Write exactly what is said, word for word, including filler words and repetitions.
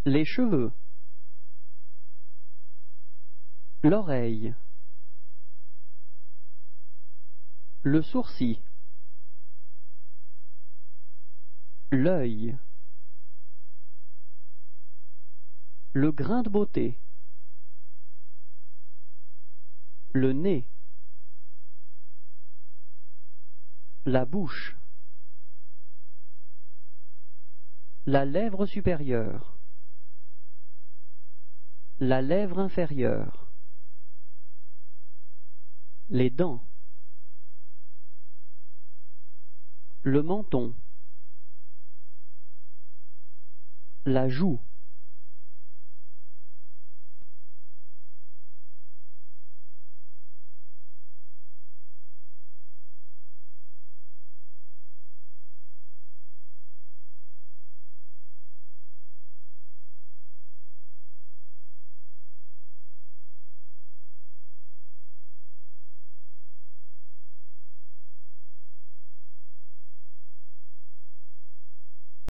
Les cheveux. L'oreille. Le sourcil. L'œil. Le grain de beauté. Le nez. La bouche. La lèvre supérieure. La lèvre inférieure. Les dents. Le menton. La joue.